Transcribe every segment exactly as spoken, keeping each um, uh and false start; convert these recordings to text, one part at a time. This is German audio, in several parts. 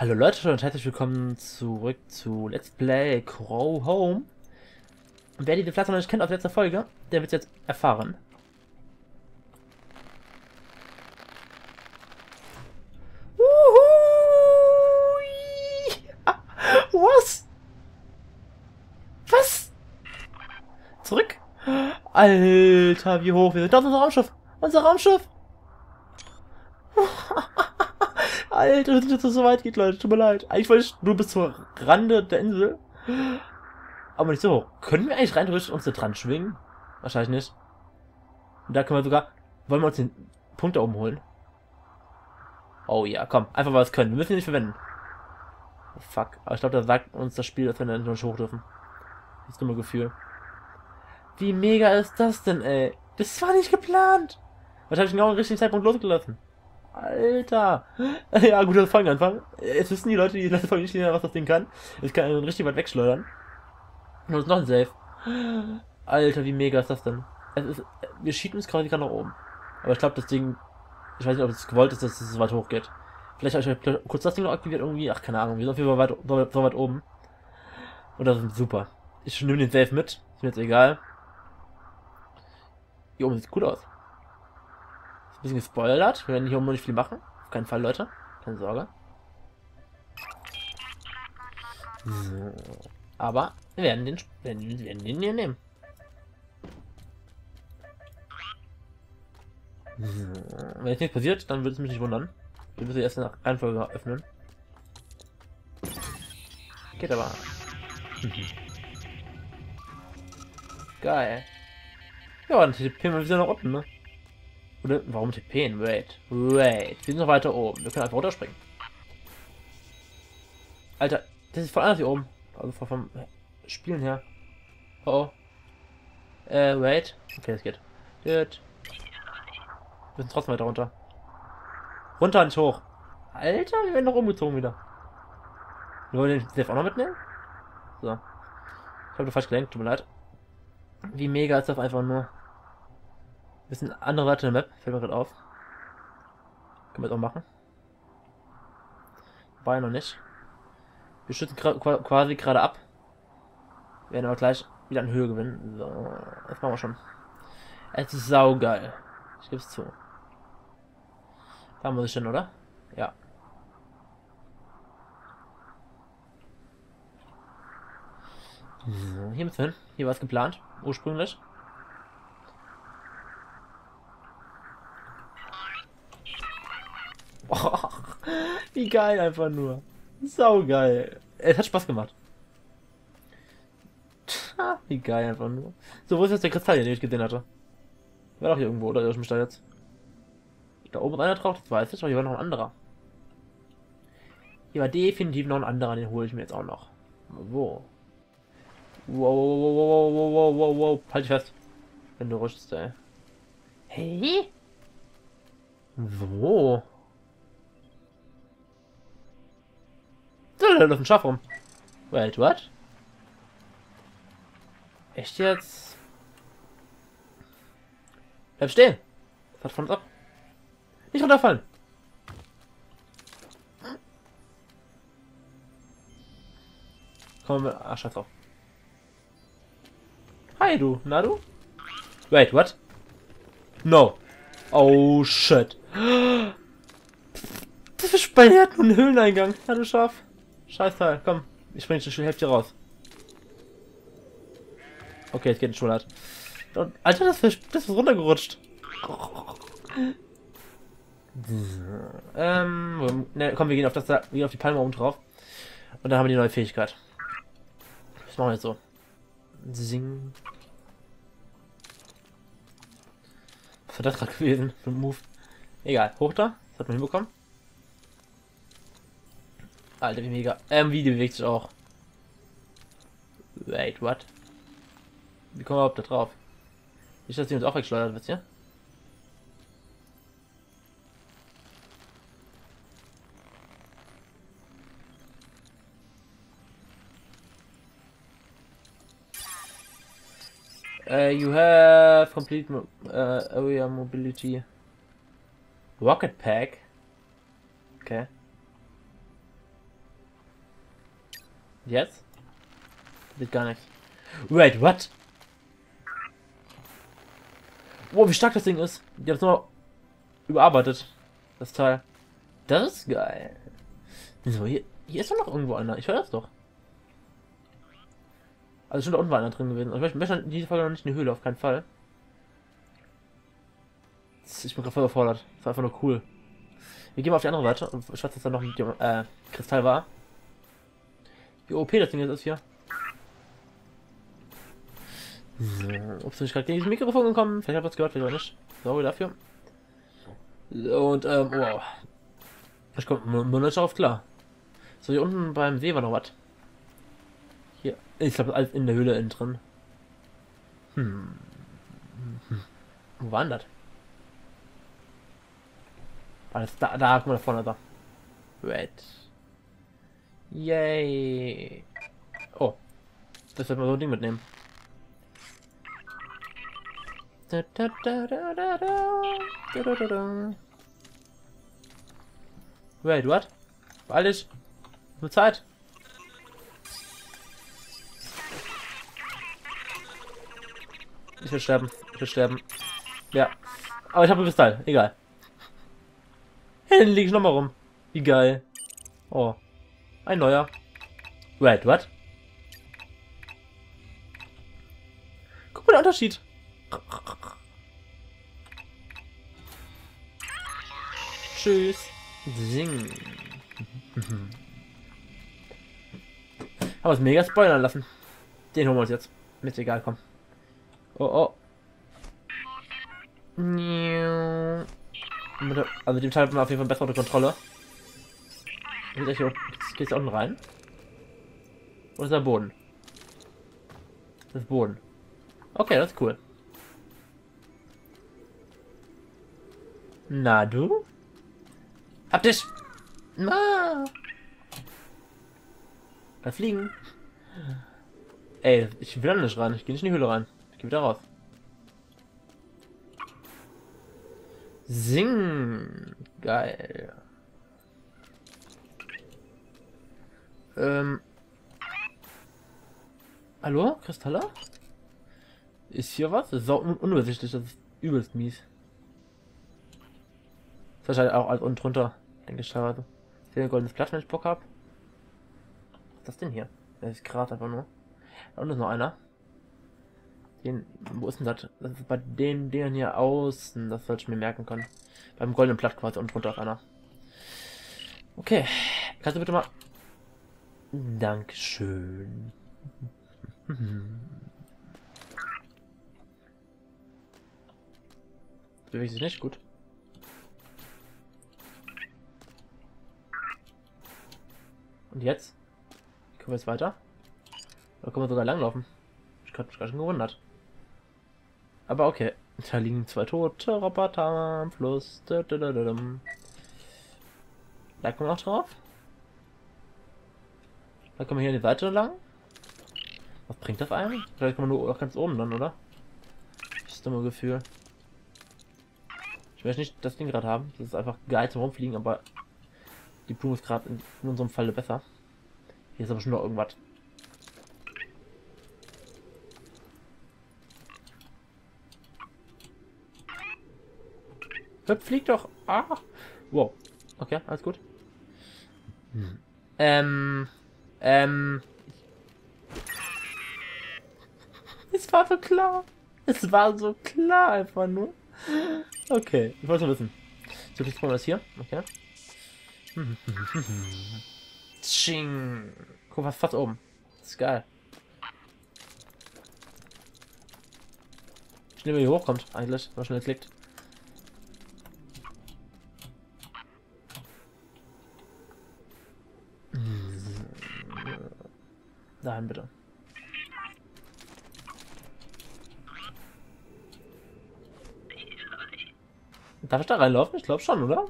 Hallo Leute und herzlich willkommen zurück zu Let's Play Crow Home. Und wer die Platz noch nicht kennt aus letzter Folge, der wird es jetzt erfahren. Uhui! Was? Was? Zurück? Alter, wie hoch wir sind. Das ist unser Raumschiff. Unser Raumschiff. Alter, dass es so weit geht, Leute. Tut mir leid. Eigentlich wollte ich nur bis zur Rande der Insel. Aber nicht so hoch. Können wir eigentlich rein theoretisch uns da dran schwingen? Wahrscheinlich nicht. Und da können wir sogar... Wollen wir uns den Punkt da oben holen? Oh ja, komm. Einfach weil wir es können. Wir müssen ihn nicht verwenden. Oh, fuck. Aber ich glaube, da sagt uns das Spiel, dass wir dann nicht hoch dürfen. Das dumme Gefühl. Wie mega ist das denn, ey? Das war nicht geplant. Was habe ich genau am richtigen Zeitpunkt losgelassen? Alter. Ja, guter Folgenanfang. Jetzt wissen die Leute, die letzte Folge nicht, was das Ding kann. Es kann richtig weit wegschleudern. Und ist noch ein Safe. Alter, wie mega ist das denn? Es ist, wir schieben es quasi gerade nach oben. Aber ich glaube, das Ding... Ich weiß nicht, ob es gewollt ist, dass es so weit hoch geht. Vielleicht habe ich kurz das Ding noch aktiviert irgendwie. Ach, keine Ahnung. Wir sind auf jeden Fall weit, so, so weit oben. Und das ist super. Ich nehme den Safe mit. Ist mir jetzt egal. Hier oben sieht gut aus. Ist ein bisschen gespoilert. Wir werden hier oben noch nicht viel machen. Auf keinen Fall, Leute. Keine Sorge. So. Aber wir werden den, werden, werden den hier nehmen. So. Wenn jetzt nichts passiert, dann würde es mich nicht wundern. Wir müssen erst nach Reihenfolge öffnen. Geht aber. Geil. Ja, dann tippen wir wieder nach unten, ne? Oder warum tippen? Wait. Wait. Wir sind noch weiter oben. Wir können einfach runterspringen. Alter, das ist voll anders hier oben. Also vom Spielen her. Oh. oh. Äh, wait. Okay, das geht. Gut. Wir sind trotzdem weiter runter. Runter, nicht hoch. Alter, wir werden noch umgezogen wieder. Wir wollen den Safe auch noch mitnehmen? So. Ich habe falsch gelenkt, tut mir leid. Wie mega ist das einfach nur. Wir sind andere Seite der Map, fällt mir gerade auf. Können wir das auch machen. War ja noch nicht. Wir schützen quasi gerade ab. Wir werden aber gleich wieder an Höhe gewinnen. So, das machen wir schon. Es ist saugeil. Ich gebe es zu. Da muss ich hin, oder? Ja. So, hier müssen wir hin. Hier war es geplant. Ursprünglich. Oh, wie geil einfach nur. Saugeil. Es hat Spaß gemacht. Wie geil einfach nur. So, wo ist jetzt der Kristall, den ich gesehen hatte? War doch hier irgendwo, oder irre ich mich da jetzt? Da oben ist einer drauf, das weiß ich, aber hier war noch ein anderer. Hier war definitiv noch ein anderer, den hole ich mir jetzt auch noch. Wo? Wow, wow, wow, wow, wow, wow, wow. Halt dich fest. Wenn du rutschst, ey. Hey? Wo? Da läuft ein Schaf rum. Wait, what? Echt jetzt? Bleib stehen. Was von uns ab? Nicht runterfallen. Komm mal. Ach, scheiß drauf. Hi, du. Na, du? Wait, what? No. Oh, shit. Das versperrt nun einen Höhleneingang. Ja, du Schaf. Scheiß Teil. Komm. Ich spring die Hälfte raus. Okay, es geht in Schulart. Alter, das ist, das ist runtergerutscht. ähm, ne, komm, wir gehen auf das, wir gehen auf die Palme oben drauf. Und dann haben wir die neue Fähigkeit. Das machen wir jetzt so. Sing. Was war das gerade gewesen für ein Move? Egal, hoch da. Das hat man hinbekommen. Alter, wie mega. Ähm, wie die bewegt sich auch. Wait, what? Wie kommen wir überhaupt da drauf? Nicht, dass die uns auch wegschleudert, wisst ihr? Uh, you have complete mo uh, area mobility. Rocket Pack. Okay. Jetzt? Geht gar nichts. Wait, what? Wow, wie stark das Ding ist. Die haben es nur überarbeitet. Das Teil. Das ist geil. So, hier, hier ist doch noch irgendwo einer. Ich höre das doch. Also schon da unten war einer drin gewesen. Ich möchte, möchte diese Folge noch nicht in die Höhle, auf keinen Fall. Ich bin gerade voll überfordert. Das war einfach nur cool. Wir gehen mal auf die andere Seite und ich weiß, dass da noch ein äh, Kristall war. Wie O P das Ding jetzt ist hier. So, ups, bin ich gerade gegen dieses Mikrofon gekommen. Vielleicht habt ihr es gehört, vielleicht auch nicht. Sorry dafür. Und, ähm, wow. Ich komme nur nicht drauf klar. So, hier unten beim See war noch was. Hier. Ich glaube, alles in der Höhle innen drin. Hm. hm. Wo war denn das? Alles da, da, guck mal da vorne da. Red. Yay. Oh. Das wird mal so ein Ding mitnehmen. Da, da, da, da, da, da, da, da, da. Wait, what? Alles. Nur Zeit. Ich will sterben. Ich will sterben. Ja. Aber ich habe ein Kristall. Egal. Dann liege ich nochmal rum. Wie geil. Oh. Ein neuer. Wait, what? Guck mal der Unterschied. Tschüss. Sing. Aber es mega spoilern lassen. Den holen wir uns jetzt. Mit egal, komm. Oh oh. Also mit dem Teil hat man auf jeden Fall bessere Kontrolle. Geht es da unten rein? Oder ist der Boden? Das ist Boden. Okay, das ist cool. Na du? Hab dich! Na! Kann fliegen. Ey, ich will da nicht rein. Ich gehe nicht in die Höhle rein. Ich gehe wieder raus. Sing! Geil. Ähm. Hallo? Kristalle? Ist hier was? Das ist auch un unübersichtlich. Das ist übelst mies. Das ist wahrscheinlich auch alles unten drunter. Denke ich teilweise. Ich sehe ein goldenes Blatt, wenn ich Bock habe. Was ist das denn hier? Das ist gerade einfach nur. Da unten ist noch einer. Den, wo ist denn das? Das ist bei den Dingern hier außen. Das sollte ich mir merken können. Beim goldenen Blatt quasi unten drunter ist einer. Okay. Kannst du bitte mal. Dankeschön. Bewegt sich nicht gut. Und jetzt? Können wir jetzt weiter? Da können wir sogar langlaufen. Ich habe mich gerade schon gewundert. Aber okay. Da liegen zwei tote Roboter am Fluss. Da, da, da, da, da. Da kommen wir noch drauf. Da können wir hier an die Seite lang. Was bringt das einem? Vielleicht kommen wir nur ganz oben dann, oder? Das ist immer ein Gefühl. Ich möchte nicht das Ding gerade haben. Das ist einfach geil zum Rumfliegen, aber die Blume ist gerade in, in unserem Falle besser. Hier ist aber schon noch irgendwas. Hüpf, flieg doch! Ah! Wow. Okay, alles gut. Hm. Ähm. Ähm. Es war so klar. Es war so klar einfach nur. Okay, ich wollte nur wissen. So, jetzt kommen wir das hier. Okay. Tsching. Guck, was fast oben. Das ist geil. Schnell, wie hier hochkommt, eigentlich. Wenn man schnell klickt. Dahin bitte. Darf ich da reinlaufen? Ich glaube schon, oder?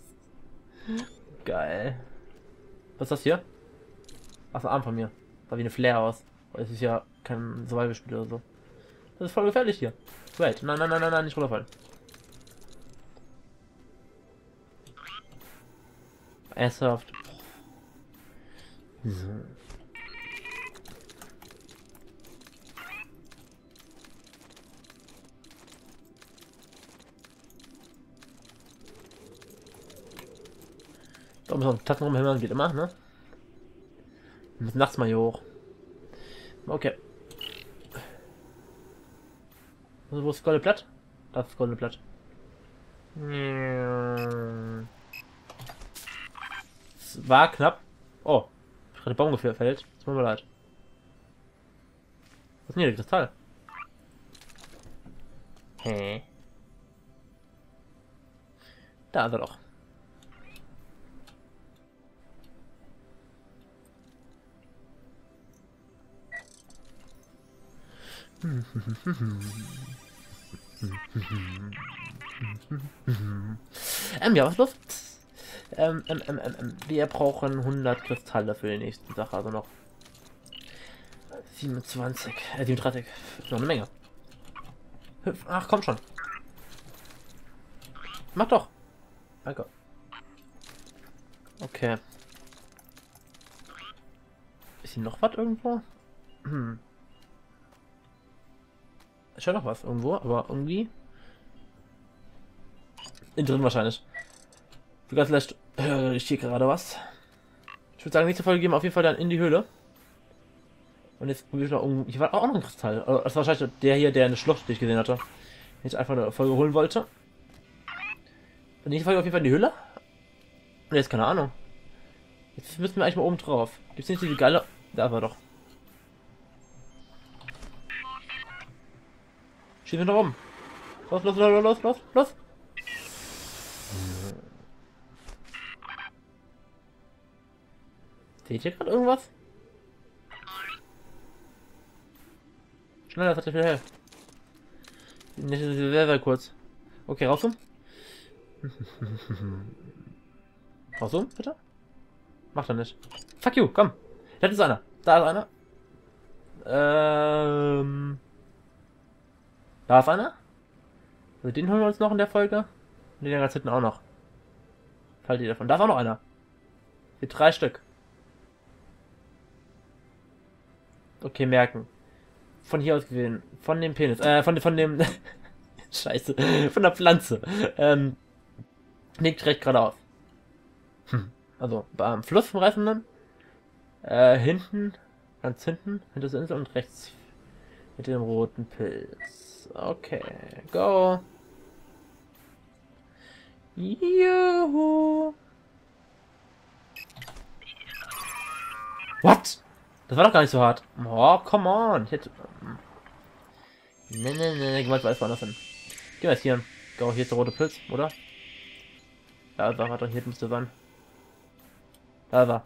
Geil. Was ist das hier? Ach, ein Arm von mir. Sah wie eine Flare aus. Es ist ja kein Survival-Spiel oder so. Das ist voll gefährlich hier. Wait, nein, nein, nein, nein, nein, nicht runterfallen. Ernsthaft. So. So, müssen wir Tasten rumhämmern, geht immer, ne? Wir müssen nachts mal hier hoch. Okay. Also, wo ist das goldene Blatt? Das ist das goldene Blatt. Es war knapp. Oh, ich habe gerade den Baum gefällt. Tut mir leid. Was ist denn hier, der Kristall? Hä? Da ist er doch. ähm, ja, was los? Ähm, ähm, ähm, ähm, wir brauchen hundert Kristalle für die nächste Sache, also noch siebenundzwanzig, äh, siebenunddreißig, ist noch eine Menge. Ach, komm schon. Mach doch. Danke. Okay. Ist hier noch was irgendwo? Hm. Ist ja noch was irgendwo, aber irgendwie. Innen drin wahrscheinlich. Sogar vielleicht höre ich hier gerade was. Ich würde sagen, nächste Folge gehen wir auf jeden Fall dann in die Höhle. Und jetzt probiere ich noch irgendwie. Hier war auch noch ein Kristall. Also, das war wahrscheinlich der hier, der eine Schlucht, die ich gesehen hatte. Den ich einfach eine Folge holen wollte. Und nächste Folge auf jeden Fall in die Höhle. Und jetzt keine Ahnung. Jetzt müssen wir eigentlich mal oben drauf. Gibt es nicht diese geile. Da war doch. Schießen wir nach oben. Los, los, los, los, los, los. Seht ihr gerade irgendwas? Schneller, das hat er viel hell. Nicht sehr, sehr kurz. Okay, raus um. Raus um, bitte? Macht er nicht. Fuck you, komm. Da ist einer. Da ist einer. Ähm. Da ist einer. Also den holen wir uns noch in der Folge. Und den ganz hinten auch noch. Halt die davon. Da ist auch noch einer. Hier drei Stück. Okay, merken. Von hier aus gesehen. Von dem Penis. Äh, von, von dem. Scheiße. Von der Pflanze. Ähm. Liegt direkt geradeaus. Hm. Also beim Fluss vom Reißenden. Äh, hinten. Ganz hinten. Hinter der Insel und rechts. Mit dem roten Pilz. Okay. Go. Juhu. What? Das war doch gar nicht so hart. Oh, come on. Ich hätte. Ne, ne, ne, geh mal alles woanders hin. Gehen wir jetzt hier hin. Go, hier ist der rote Pilz, oder? Da ist er, warte, hier müsste sein. Da ist er.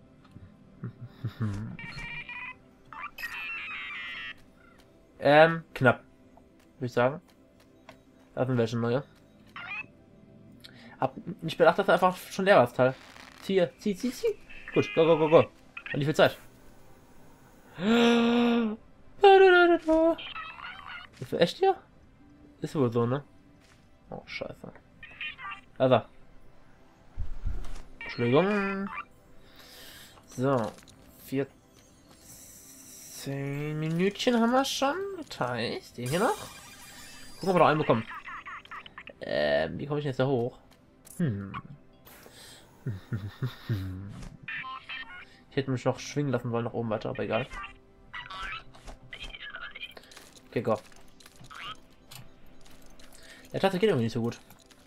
ähm, knapp. Würde ich sagen. Da sind welche neue. Hab nicht bedacht, dass er einfach schon leer war, das Teil. Zieh, zieh, zieh, zieh. Gut, go, go, go, go. Und nicht viel Zeit. Ist das echt hier? Ist wohl so, ne? Oh, scheiße. Also. Entschuldigung. So. vierzehn Minütchen haben wir schon. Das heißt, den hier noch. Gucken, ob wir noch einen bekommen. Ähm, wie komme ich denn jetzt da hoch? Hm. Ich hätte mich noch schwingen lassen wollen nach oben weiter, aber egal. Okay, go. Der Taste geht irgendwie nicht so gut.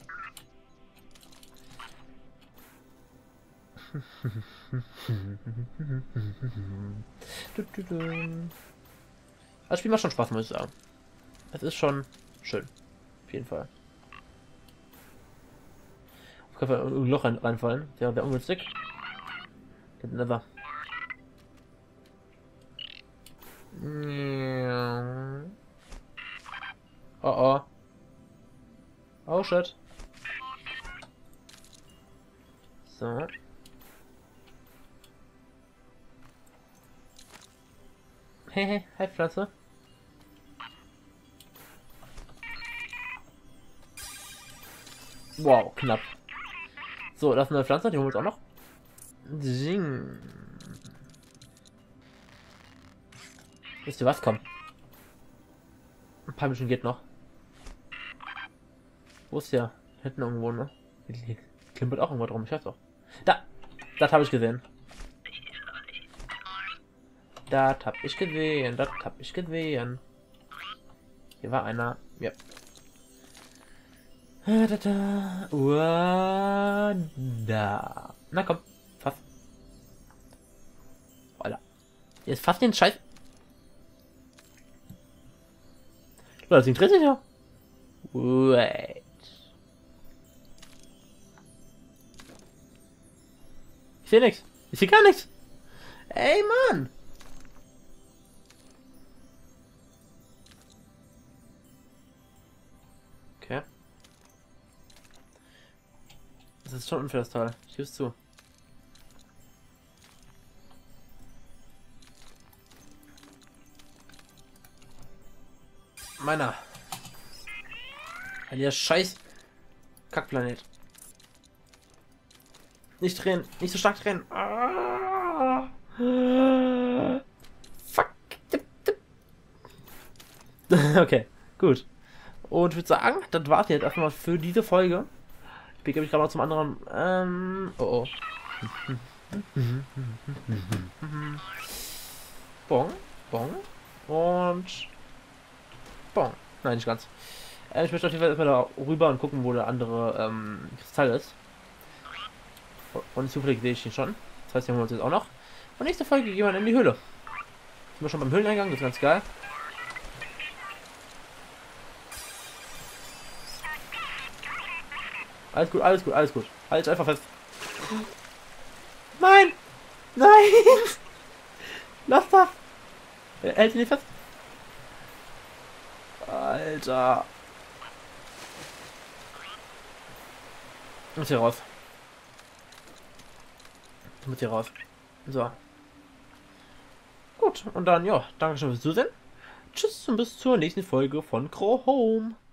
Das Spiel macht schon Spaß, muss ich sagen. Es ist schon schön. Auf jeden Fall. Auf jeden Fall ein Loch rein, reinfallen. Wäre sehr ungünstig. Never. Oh oh. Oh shit. So. Hey, hey, hi Pflanze. Wow, knapp. So, das ist eine Pflanze, die holen wir uns auch noch. Zing. Wisst ihr was? Komm. Ein paar Minuten geht noch. Wo ist der? Hinten irgendwo, ne? Hier klimpert auch irgendwo drum, ich weiß auch. Da! Das habe ich gesehen. Das hab ich gesehen. Das hab ich gesehen. Hier war einer. Ja. Da, da, da. Uah, da. Na komm. Fass. Alter. Jetzt fass den Scheiß. Das interessiert sich ja. Wait. Ich sehe nichts. Ich sehe gar nichts. Ey, Mann. Okay. Das ist schon unfair, das Teil. Ich gebe es zu. Meiner. Der scheiß Kackplanet. Nicht drehen, nicht so stark drehen. Ah. Fuck. Okay, gut. Und ich würde sagen, das war's jetzt erstmal für diese Folge. Ich begebe mich gerade mal zum anderen. Ähm, oh oh. Bong, Bong und Bong. Nein, nicht ganz. Äh, ich möchte auf jeden Fall erstmal da rüber und gucken, wo der andere ähm, Kristall ist. Und zufällig sehe ich ihn schon. Das heißt, wir holen uns jetzt auch noch. Und nächste Folge gehen wir in die Höhle. Sind wir schon beim Höhleneingang, das ist ganz geil. Alles gut, alles gut, alles gut. Halt einfach fest. Nein! Nein! Lass das! Er hält ihn nicht fest. Alter. Ich muss hier raus. Ich muss hier raus. So. Gut, und dann, ja, danke schön fürs Zusehen. Tschüss und bis zur nächsten Folge von Crow Home.